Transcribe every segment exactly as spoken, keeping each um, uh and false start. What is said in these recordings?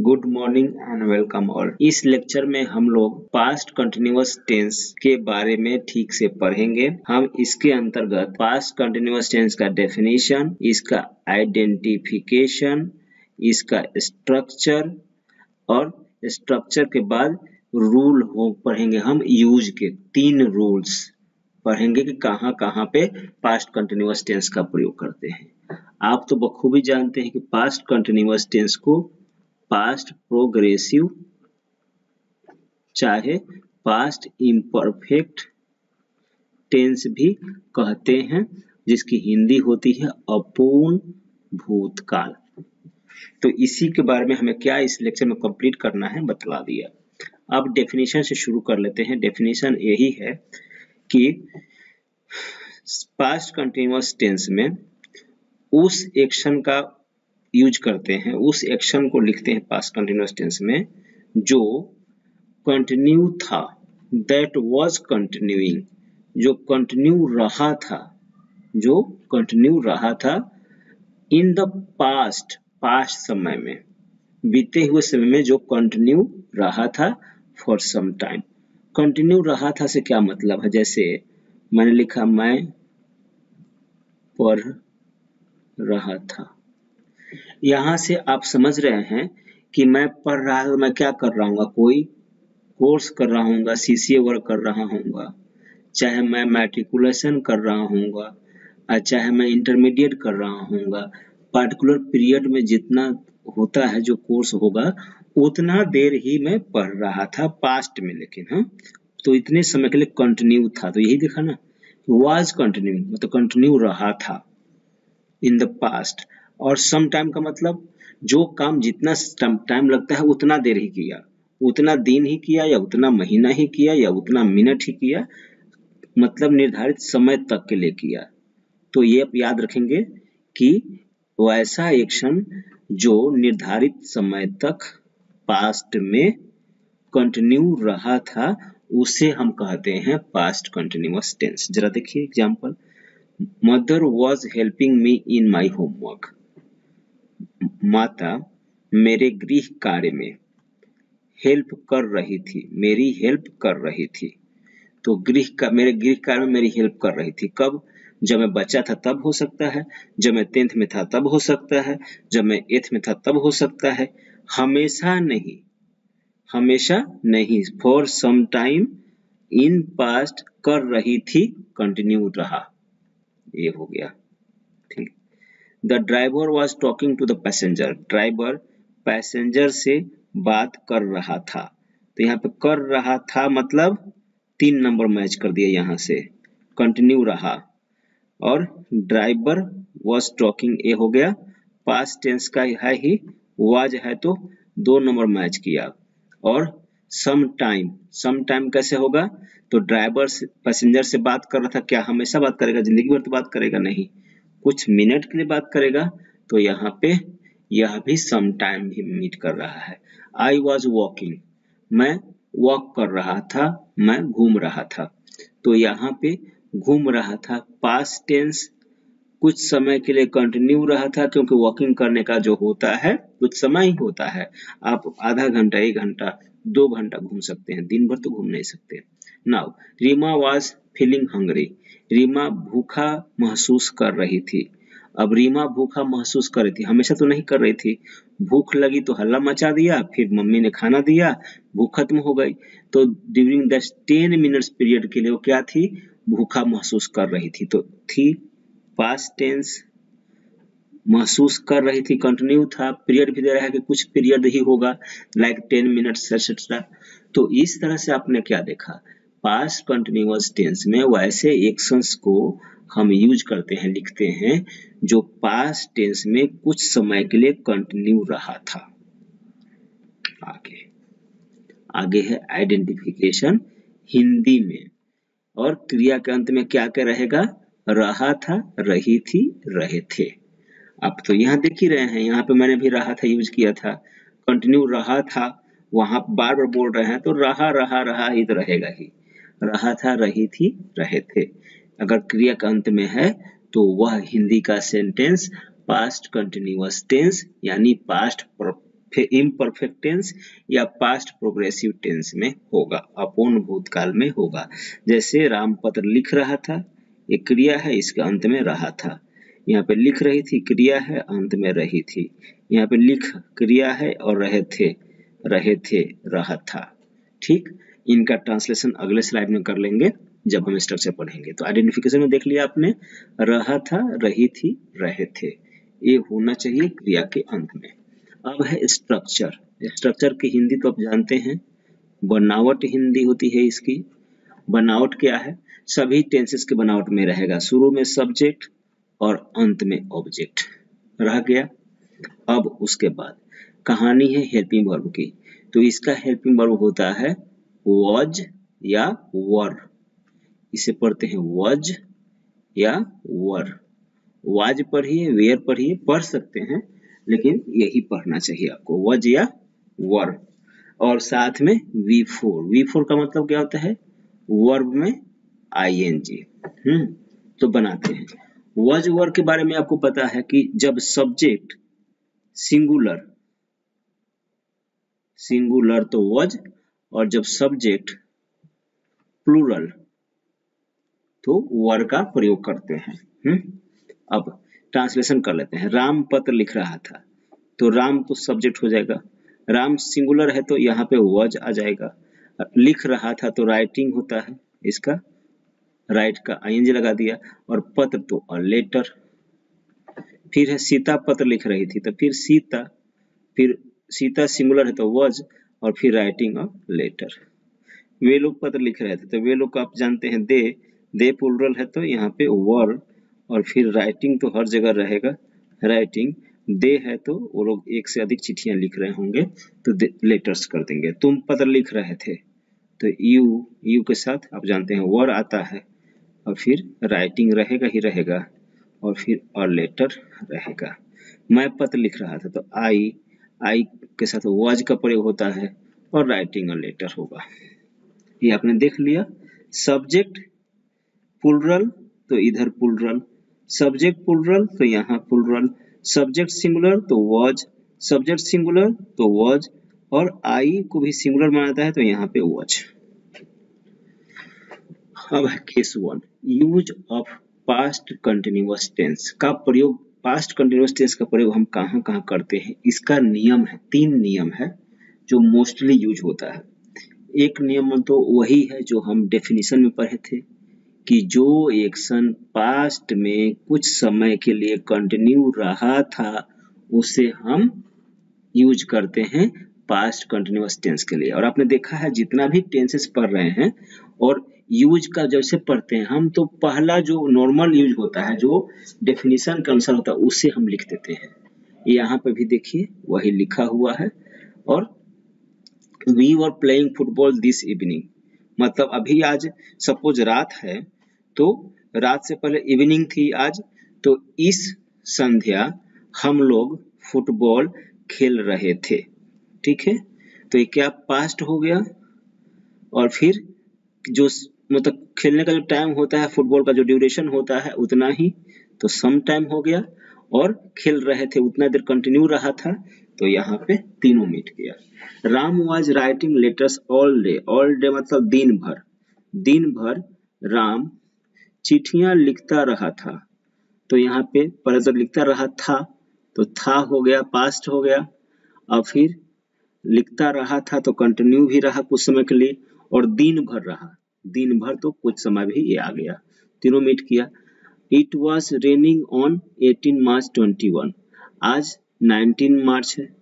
Good morning and welcome all. इस lecture में हम लोग पास्ट कंटिन्यूअस टेंस के बारे में ठीक से पढ़ेंगे। हम इसके अंतर्गत पास्ट कंटिन्यूअस टेंस का डेफिनेशन, इसका आइडेंटिफिकेशन, इसका स्ट्रक्चर और स्ट्रक्चर के बाद रूल हो पढ़ेंगे। हम यूज के तीन रूल्स पढ़ेंगे कि कहाँ कहाँ पे पास्ट कंटिन्यूअस टेंस का प्रयोग करते हैं। आप तो बखूबी जानते हैं कि पास्ट कंटिन्यूअस टेंस को पास्ट प्रोग्रेसिव चाहे पास्ट इम्परफेक्ट टेंस भी कहते हैं, जिसकी हिंदी होती है अपूर्ण भूतकाल। तो इसी के बारे में हमें क्या इस लेक्चर में कंप्लीट करना है बतला दिया। अब डेफिनेशन से शुरू कर लेते हैं। डेफिनेशन यही है कि पास्ट कंटिन्यूअस टेंस में उस एक्शन का यूज करते हैं, उस एक्शन को लिखते हैं पास्ट कंटिन्यूअस टेंस में जो कंटिन्यू था, दैट वाज कंटिन्यूइंग, जो कंटिन्यू रहा था, जो कंटिन्यू रहा था इन द पास्ट, पास्ट समय में, बीते हुए समय में जो कंटिन्यू रहा था फॉर सम टाइम। कंटिन्यू रहा था से क्या मतलब है? जैसे मैंने लिखा मैं पढ़ रहा था। यहाँ से आप समझ रहे हैं कि मैं पढ़ रहा हूँ, मैं क्या कर रहा हूँ, कोई कोर्स कर रहा हूँ, सीसीए वर्क कर रहा हूँ, चाहे मैं मैट्रिकुलेशन कर रहा हूँ, चाहे मैं इंटरमीडिएट कर रहा हूँ। पर्टिकुलर पीरियड में जितना होता है जो कोर्स होगा उतना देर ही मैं पढ़ रहा था पास्ट में, लेकिन हाँ तो इतने समय के लिए कंटिन्यू था। तो यही देखा ना, वाज कंटिन्यू मतलब कंटिन्यू रहा था इन द पास्ट। और सम टाइम का मतलब जो काम जितना टाइम लगता है उतना देर ही किया, उतना दिन ही किया, या उतना महीना ही किया, या उतना मिनट ही किया, मतलब निर्धारित समय तक के लिए किया। तो ये आप याद रखेंगे कि वैसा एक्शन जो निर्धारित समय तक पास्ट में कंटिन्यू रहा था उसे हम कहते हैं पास्ट कंटिन्यूअस टेंस। जरा देखिए example, mother was helping me in my homework. माता मेरे गृह कार्य में हेल्प कर रही थी, मेरी हेल्प कर रही थी। तो गृह का मेरे गृह कार्य में मेरी हेल्प कर रही थी कब? जब मैं बच्चा था तब हो सकता है, जब मैं टेंथ में था तब हो सकता है, जब मैं एथ में था तब हो सकता है। हमेशा नहीं, हमेशा नहीं। For some time in past कर रही थी, कंटिन्यू रहा, ये हो गया। ठीक। The driver was talking to the passenger. Driver passenger से बात कर रहा था। तो यहाँ पे कर रहा था मतलब तीन नंबर मैच कर दिया, यहाँ से कंटिन्यू रहा। और ड्राइवर वॉज टॉकिंग, ये हो गया पास्ट टेंस का है ही, वाज है तो दो नंबर मैच किया। और सम टाइम, सम टाइम कैसे होगा? तो ड्राइवर पैसेंजर से बात कर रहा था, क्या हमेशा बात करेगा? जिंदगी भर तो बात करेगा नहीं, कुछ मिनट के लिए बात करेगा। तो यहाँ पे यह भी सम टाइम भी मीट कर रहा है। आई वॉज वॉकिंग, मैं वॉक कर रहा था, मैं घूम रहा था। तो यहाँ पे घूम रहा था पास्ट टेंस, कुछ समय के लिए कंटिन्यू रहा था, क्योंकि वॉकिंग करने का जो होता है कुछ समय ही होता है। आप आधा घंटा, एक घंटा, दो घंटा घूम सकते हैं, दिन भर तो घूम नहीं सकते। Now Reema was feeling hungry. Reema भूखा महसूस कर रही थी। अब रीमा भूखा महसूस कर रही थी, हमेशा तो नहीं कर रही थी। भूख लगी तो हल्ला मचा दिया, फिर मम्मी ने खाना दिया, भूख खत्म हो गई। तो during the ten minutes period के लिए वो क्या थी? भूखा महसूस कर रही थी। तो थी पास्ट टेंस, महसूस कर रही थी कंटिन्यू था, पीरियड भी दे रहा है कि कुछ पीरियड ही होगा, लाइक टेन मिनट्स एक्सेट्रा। तो इस तरह से आपने क्या देखा, पास्ट कंटिन्यूअस टेंस में वैसे एक्शंस को हम यूज करते हैं, लिखते हैं जो पास्ट टेंस में कुछ समय के लिए कंटिन्यू रहा था। आगे आगे है आइडेंटिफिकेशन हिंदी में, और क्रिया के अंत में क्या क्या रहेगा? रहा था, रही थी, रहे थे। आप तो यहाँ देख ही रहे हैं, यहाँ पे मैंने भी रहा था यूज किया था, कंटिन्यू रहा था, वहां बार बार बोल रहे हैं तो रहा रहा रहा ही तो रहेगा ही। रहा था, रही थी, रहे थे। अगर क्रिया का अंत में है तो वह हिंदी का सेंटेंस पास्ट कंटिन्यूअस टेंस यानी पास्ट फिर इम्परफेक्ट टेंस या पास्ट प्रोग्रेसिव टेंस में होगा, अपूर्ण भूतकाल में होगा। जैसे राम पत्र लिख रहा था, एक क्रिया है, इसके अंत में रहा था। यहाँ पे लिख रही थी क्रिया है, अंत में रही थी। यहाँ पे लिख क्रिया है और रहे थे, रहे थे रहा था। ठीक, इनका ट्रांसलेशन अगले स्लाइड में कर लेंगे जब हम स्ट्रक्चर पढ़ेंगे। तो आइडेंटिफिकेशन में देख लिया आपने, रहा था, रही थी, रहे थे, ये होना चाहिए क्रिया के अंत में। अब है स्ट्रक्चर। स्ट्रक्चर की हिंदी तो आप जानते हैं, बनावट हिंदी होती है इसकी। बनावट क्या है? सभी टेंसेस के बनावट में रहेगा, शुरू में सब्जेक्ट और अंत में ऑब्जेक्ट रह गया। अब उसके बाद कहानी है हेल्पिंग वर्ब की, तो इसका हेल्पिंग वर्ब होता है वॉज या वर। इसे पढ़ते हैं वॉज या वर। वाज पढ़िए, वेयर पढ़िए, पढ़ सकते हैं, लेकिन यही पढ़ना चाहिए आपको, वॉज या वर। और साथ में वी फोर। वी फोर का मतलब क्या होता है? वर्ब में आई एन जी। हम्म तो बनाते हैं। वॉज वर के बारे में आपको पता है कि जब सब्जेक्ट सिंगुलर, सिंगुलर तो वॉज, और जब सब्जेक्ट प्लूरल तो वर का प्रयोग करते हैं। हम्म अब ट्रांसलेशन कर लेते हैं। राम पत्र लिख रहा था, तो राम तो सब्जेक्ट हो जाएगा। राम सिंगुलर है तो यहाँ पे वॉज आ जाएगा। लिख रहा था तो राइटिंग होता है, इसका राइट का आईएनजी लगा दिया। और पत्र तो अ लेटर। फिर है सीता पत्र लिख रही थी, तो फिर सीता, फिर सीता सिंगुलर है तो वॉज, और फिर राइटिंग अ लेटर। वे लोग पत्र लिख रहे थे, तो वे लोग को आप जानते हैं दे, दे प्लूरल है तो यहाँ पे वर, और फिर राइटिंग तो हर जगह रहेगा, राइटिंग। दे है तो वो लोग एक से अधिक चिट्ठियां लिख रहे होंगे तो लेटर्स कर देंगे। तुम पत्र लिख रहे थे तो यू, यू के साथ आप जानते हैं वर आता है, और फिर राइटिंग रहेगा ही रहेगा, और फिर अ लेटर रहेगा। मैं पत्र लिख रहा था तो आई, आई के साथ वॉज का प्रयोग होता है, और राइटिंग अ लेटर होगा। ये आपने देख लिया। सब्जेक्ट प्लूरल तो इधर प्लूरल, सब्जेक्ट प्लूरल तो यहाँ प्लूरल, सब्जेक्ट सिंगुलर तो वॉज, सब्जेक्ट सिंगुलर तो वॉज, और आई को भी सिंगुलर बनाता है तो यहाँ पे वॉज। अब case one, use of past continuous tense का प्रयोग। पास्ट कंटिन्यूअस टेंस का प्रयोग हम कहाँ कहाँ करते हैं, इसका नियम है, तीन नियम है जो मोस्टली यूज होता है। एक नियम तो वही है जो हम डेफिनेशन में पढ़े थे कि जो एक्शन पास्ट में कुछ समय के लिए कंटिन्यू रहा था उसे हम यूज करते हैं पास्ट कंटिन्यूअस टेंस के लिए। और आपने देखा है जितना भी टेंसेस पढ़ रहे हैं और यूज का जैसे पढ़ते हैं हम, तो पहला जो नॉर्मल यूज होता है, जो डेफिनेशन के अनुसार होता है, उससे हम लिख देते हैं। यहाँ पे भी देखिए वही लिखा हुआ है। और we were playing football this evening, मतलब अभी आज सपोज रात है तो रात से पहले इवनिंग थी आज, तो इस संध्या हम लोग फुटबॉल खेल रहे थे। ठीक है, तो ये क्या पास्ट हो गया। और फिर जो मतलब खेलने का जो टाइम होता है, फुटबॉल का जो ड्यूरेशन होता है उतना ही, तो सम टाइम हो गया। और खेल रहे थे उतना देर कंटिन्यू रहा था, तो यहाँ पे तीनों मिट गया। Ram was writing letters all day, all day मतलब दिन भर, दिन भर राम चिट्ठियां लिखता रहा था, तो यहाँ पे पहले तो लिखता रहा था तो था हो गया, पास्ट हो गया। अब फिर लिखता रहा था तो कंटिन्यू भी रहा कुछ समय के लिए, और दिन भर रहा, दिन भर तो कुछ समय भी ये आ गया, तीनों मिट किया। It was raining on eighteen March twenty one, आज नाइनटीन मार्च है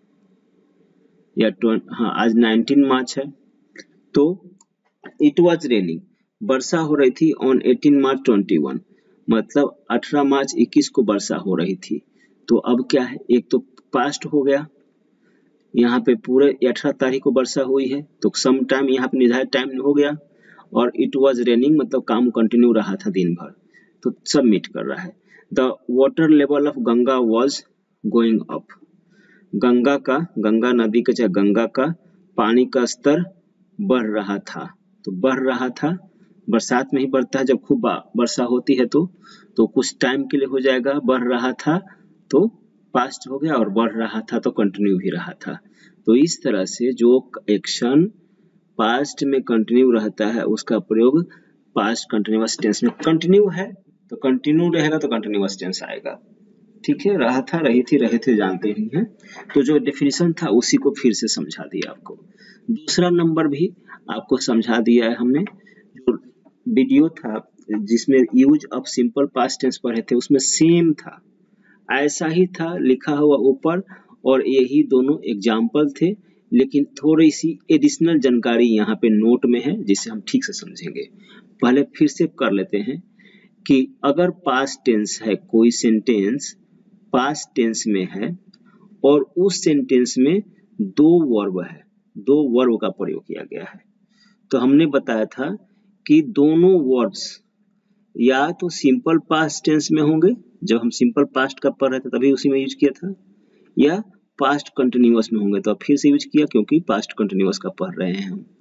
या हाँ आज नाइनटीन मार्च है, तो इट वॉज रेनिंग वर्षा हो रही थी on eighteen March twenty one, मतलब अठारह मार्च इक्कीस को वर्षा हो रही थी। तो अब क्या है, एक तो पास्ट हो गया, यहाँ पे पूरे अठारह तारीख को वर्षा हुई है तो सम टाइम यहाँ पे निर्धारित टाइम हो गया, और इट वॉज रेनिंग मतलब काम कंटिन्यू रहा था दिन भर, तो सब मीट कर रहा है। The water level of Ganga was going up, Ganga का, गंगा नदी का चाहे गंगा का पानी का स्तर बढ़ रहा था, तो बढ़ रहा था, बरसात में ही बढ़ता है, जब खूब वर्षा होती है तो तो कुछ टाइम के लिए हो जाएगा, बढ़ रहा था तो पास्ट हो गया और बढ़ रहा था तो कंटिन्यू भी रहा था। तो इस तरह से जो एक्शन पास्ट में कंटिन्यू रहता है उसका प्रयोग पास्ट कंटिन्यूअस टेंस में, कंटिन्यू है तो कंटिन्यू रहेगा तो कंटिन्यूअस टेंस आएगा। ठीक है, रहा था, रही थी, रहे थे जानते ही हैं। तो जो डेफिनेशन था उसी को फिर से समझा दिया आपको। दूसरा नंबर भी आपको समझा दिया है हमने। जो वीडियो था जिसमें use of simple past tense पढ़े थे उसमें सेम था, ऐसा ही था लिखा हुआ ऊपर, और यही दोनों एग्जाम्पल थे, लेकिन थोड़ी सी एडिशनल जानकारी यहाँ पे नोट में है जिसे हम ठीक से समझेंगे। पहले फिर से कर लेते हैं कि अगर पास्ट टेंस है, कोई सेंटेंस पास्ट टेंस में है और उस सेंटेंस में दो वर्ब है, दो वर्ब का प्रयोग किया गया है, तो हमने बताया था कि दोनों वर्ब्स या तो सिंपल पास्ट टेंस में होंगे, जब हम सिंपल पास्ट का पढ़ रहे थे तभी उसी में यूज किया था, या पास्ट कंटिन्यूअस में होंगे, तो अब फिर से यूज किया क्योंकि पास्ट कंटिन्यूअस का पढ़ रहे हैं हम।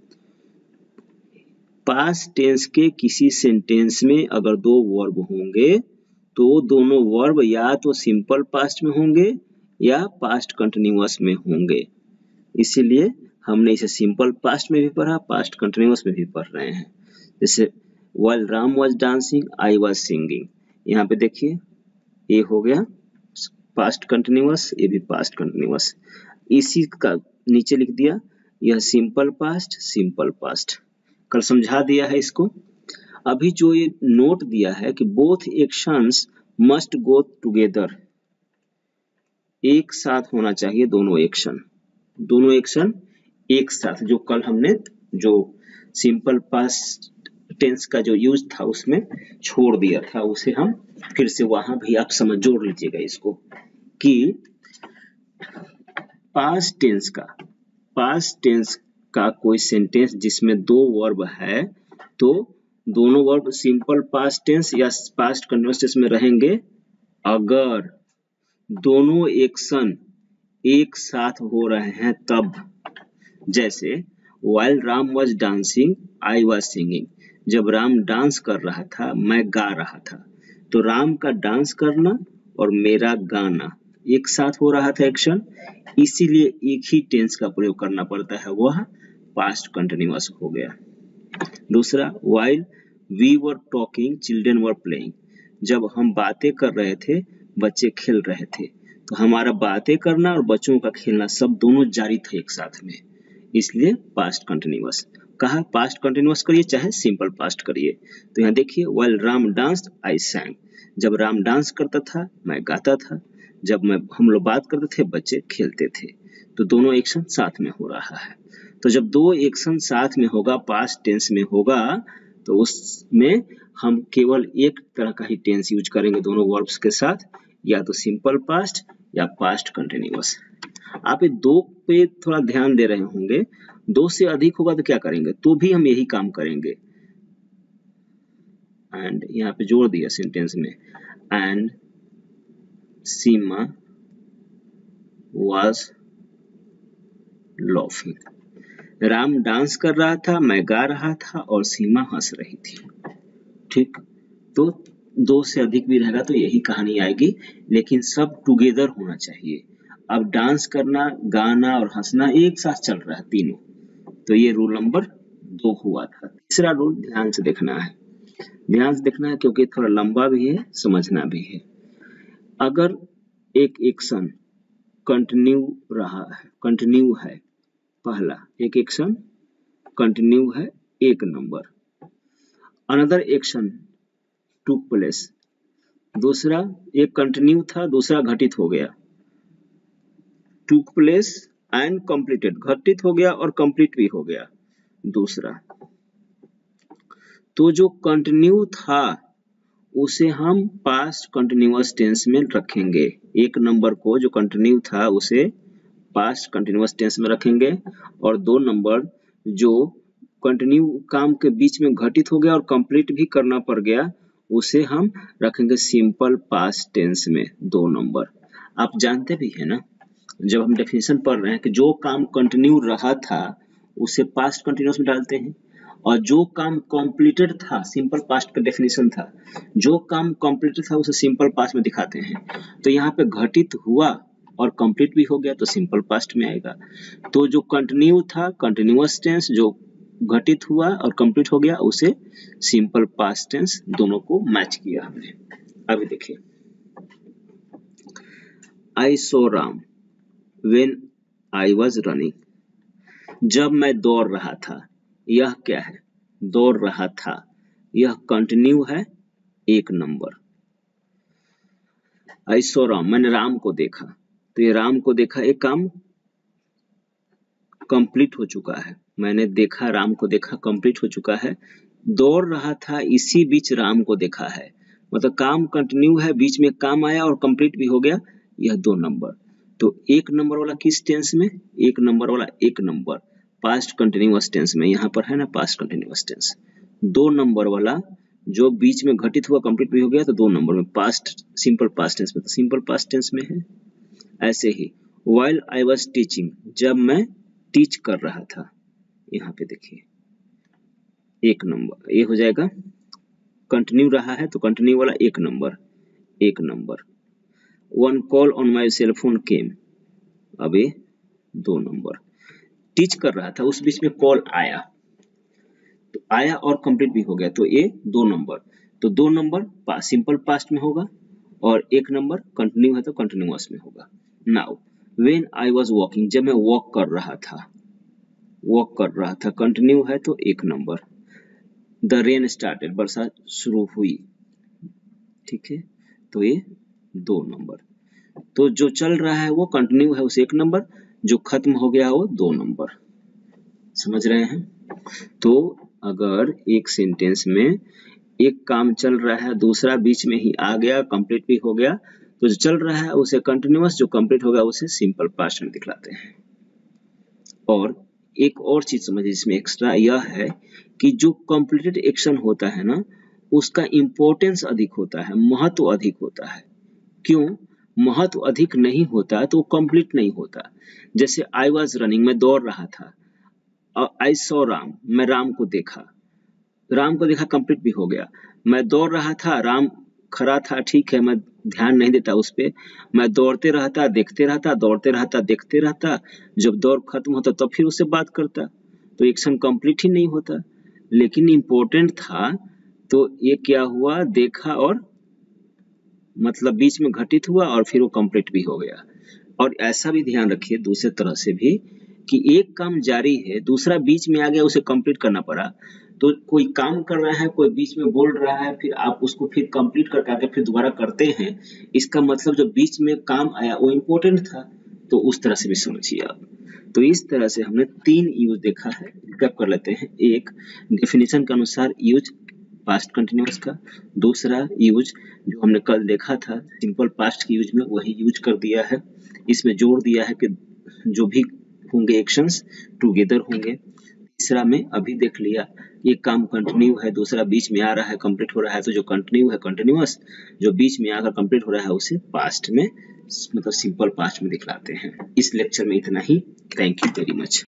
पास्ट टेंस के किसी सेंटेंस में अगर दो वर्ब होंगे तो दोनों वर्ब या तो सिंपल पास्ट में होंगे या पास्ट कंटिन्यूअस में होंगे, इसीलिए हमने इसे सिंपल पास्ट में भी पढ़ा, पास्ट कंटिन्यूअस में भी पढ़ रहे हैं। जैसे while Ram was dancing, I was singing, यहाँ पे देखिए ये हो गया पास्ट कंटिन्यूअस, ये भी पास्ट कंटिन्यूअस, इसी का नीचे लिख दिया यह सिंपल पास्ट, सिंपल पास्ट, कल समझा दिया है इसको। अभी जो ये नोट दिया है कि both actions must go together, एक साथ होना चाहिए दोनों एक्शन, दोनों एक्शन एक साथ, जो कल हमने जो सिंपल पास्ट टेंस का जो यूज था उसमें छोड़ दिया था, उसे हम फिर से वहां भी आप समझ जोड़ लीजिएगा इसको कि पास्ट टेंस का पास्ट टेंस का कोई सेंटेंस जिसमें दो वर्ब है तो दोनों वर्ब सिंपल पास्ट टेंस या पास्ट कंटिन्यूअस टेंस में रहेंगे अगर दोनों एक्शन एक साथ हो रहे हैं तब। जैसे while Ram was dancing, I was singing, जब राम डांस कर रहा था मैं गा रहा था, तो राम का डांस करना और मेरा गाना एक साथ हो रहा था एक्शन, इसीलिए एक ही टेंस का प्रयोग करना पड़ता है, वह पास्ट कंटिन्यूअस हो गया। दूसरा while we were talking, children were playing, जब हम बातें कर रहे थे बच्चे खेल रहे थे, तो हमारा बातें करना और बच्चों का खेलना सब दोनों जारी थे एक साथ में, इसलिए पास्ट कंटिन्यूअस। कहा पास्ट कंटिन्यूअस करिए चाहे सिंपल पास्ट करिए, तो यहाँ देखिए while Ram danced I sang, जब राम डांस करता था मैं गाता था, जब मैं हम लोग बात करते थे बच्चे खेलते थे, तो दोनों एक्शन साथ में हो रहा है। तो जब दो एक्शन साथ में होगा, पास्ट टेंस में होगा, तो उसमें हम केवल एक तरह का ही टेंस यूज करेंगे दोनों वर्ब्स के साथ, या तो सिंपल पास्ट या पास्ट कंटिन्यूअस। आप ये दो पे थोड़ा ध्यान दे रहे होंगे, दो से अधिक होगा तो क्या करेंगे, तो भी हम यही काम करेंगे। एंड यहाँ पे जोड़ दिया सेंटेंस में, and Seema was laughing, Ram dance कर रहा था मैं गा रहा था और सीमा हंस रही थी। ठीक, तो दो से अधिक भी रहेगा तो यही कहानी आएगी, लेकिन सब टुगेदर होना चाहिए। अब डांस करना, गाना और हंसना एक साथ चल रहा है तीनों, तो ये रूल नंबर दो हुआ था। तीसरा रूल ध्यान से देखना है, ध्यान से देखना है क्योंकि थोड़ा लंबा भी है, समझना भी है। अगर एक एक्शन कंटिन्यू रहा है, कंटिन्यू है, पहला एक एक्शन कंटिन्यू है एक number, another action took place, दूसरा एक कंटिन्यू था दूसरा घटित हो गया, टुक प्लेस एंड कंप्लीटेड, घटित हो गया और कंप्लीट भी हो गया दूसरा, तो जो कंटिन्यू था उसे हम पास्ट कंटिन्यूअस टेंस में रखेंगे, एक नंबर को जो कंटिन्यू था उसे पास्ट कंटिन्यूअस टेंस में रखेंगे, और दो नंबर जो कंटिन्यू काम के बीच में घटित हो गया और कंप्लीट भी करना पड़ गया उसे हम रखेंगे सिंपल पास्ट टेंस में, दो नंबर। आप जानते भी है ना, जब हम डेफिनेशन पढ़ रहे हैं कि जो काम कंटिन्यू रहा था उसे पास्ट कंटिन्यूअस में डालते हैं, और जो काम कंप्लीटेड था, सिंपल पास्ट का डेफिनेशन था, जो काम कंप्लीटेड था उसे सिंपल पास्ट में दिखाते हैं। तो यहाँ पे घटित हुआ और कंप्लीट भी हो गया तो सिंपल पास्ट में आएगा। तो जो कंटिन्यू था, कंटिन्यूअस टेंस, जो घटित हुआ और कंप्लीट हो गया उसे सिंपल पास्ट टेंस, दोनों को मैच किया हमने। अभी देखिए, I saw Ram when I was running, जब मैं दौड़ रहा था, यह क्या है, दौड़ रहा था, यह कंटिन्यू है, एक नंबर। आई सो राम, मैंने राम को देखा, तो ये राम को देखा एक काम कंप्लीट हो चुका है, मैंने देखा, राम को देखा, कंप्लीट हो चुका है। दौड़ रहा था, इसी बीच राम को देखा है, मतलब काम कंटिन्यू है, बीच में काम आया और कंप्लीट भी हो गया, यह दो नंबर। तो एक नंबर वाला किस टेंस में, एक नंबर वाला एक नंबर पास्ट कंटिन्यूअस टेंस में, यहाँ पर है ना पास्ट कंटिन्यूअस टेंस। दो नंबर वाला जो बीच में घटित हुआ कंप्लीट भी हो गया तो दो नंबर में, पास्ट सिंपल पास्ट टेंस में, तो सिंपल पास्ट टेंस में है। ऐसे ही व्हाइल आई वाज टीचिंग, जब मैं टीच कर रहा था, यहाँ पे देखिए एक नंबर, ये हो जाएगा कंटिन्यू रहा है तो कंटिन्यू वाला एक नंबर, एक number. One call on my cell phone came, अब ये दो नंबर। टीच कर रहा था, उस बीच में कॉल आया, तो आया और कंप्लीट भी हो गया तो ये दो नंबर। तो दो नंबर पा, सिंपल पास्ट में होगा और एक नंबर कंटिन्यू है तो कंटिन्यूअस में होगा। Now when I was walking, जब मैं वॉक कर रहा था, वॉक कर रहा था, कंटिन्यू है तो एक नंबर। द रेन स्टार्टेड, बरसात शुरू हुई, ठीक है, तो ये दो नंबर। तो जो चल रहा है वो कंटिन्यू है उसे एक नंबर, जो खत्म हो गया वो दो नंबर। समझ रहे हैं? तो अगर एक सेंटेंस में एक काम चल रहा है, दूसरा बीच में ही आ गया, कंप्लीट भी हो गया, तो जो चल रहा है उसे कंटिन्यूअस, जो कंप्लीट होगा उसे सिंपल पास्ट में दिखलाते हैं। और एक और चीज समझिए इसमें एक्स्ट्रा, यह है कि जो कंप्लीटेड एक्शन होता है ना, उसका इंपॉर्टेंस अधिक होता है, महत्व अधिक होता है। क्यों महत्व अधिक नहीं होता तो कंप्लीट नहीं होता। जैसे आई वाज रनिंग, मैं दौड़ रहा था, आई सॉ राम, मैं राम को देखा, राम को देखा कंप्लीट भी हो गया। मैं दौड़ रहा था, राम खड़ा था, ठीक है, मैं ध्यान नहीं देता उस पे, मैं दौड़ते रहता, देखते रहता, दौड़ते रहता, देखते रहता, जब दौड़ खत्म होता तब फिर उससे बात करता, तो एक्शन कंप्लीट ही नहीं होता। लेकिन इम्पोर्टेंट था तो ये क्या हुआ, देखा और मतलब बीच में घटित हुआ और फिर वो कंप्लीट भी हो गया। और ऐसा भी ध्यान रखिए दूसरे तरह से भी कि एक काम जारी है, दूसरा बीच में आ गया, उसे कंप्लीट करना पड़ा। तो कोई काम कर रहा है, कोई बीच में बोल रहा है, फिर आप उसको फिर कंप्लीट करके आके फिर दोबारा करते हैं, इसका मतलब जो बीच में काम आया वो इम्पोर्टेंट था, तो उस तरह से भी समझिए आप। तो इस तरह से हमने तीन यूज देखा है, रिकैप कर लेते हैं। एक, डेफिनेशन के अनुसार यूज पास्ट कंटिन्यूअस का। दूसरा यूज जो हमने कल देखा था सिंपल पास्ट की यूज में, वही यूज कर दिया है। इसमें जोड़ दिया है कि जो भी होंगे एक्शंस टुगेदर होंगे। तीसरा में अभी देख लिया, एक काम कंटिन्यू है, दूसरा बीच में आ रहा है, कंप्लीट हो रहा है, तो जो कंटिन्यू है कंटिन्यूअस, जो बीच में आकर कंप्लीट हो रहा है उसे पास्ट में मतलब सिंपल पास्ट में दिखलाते हैं। इस लेक्चर में इतना ही। Thank you very much.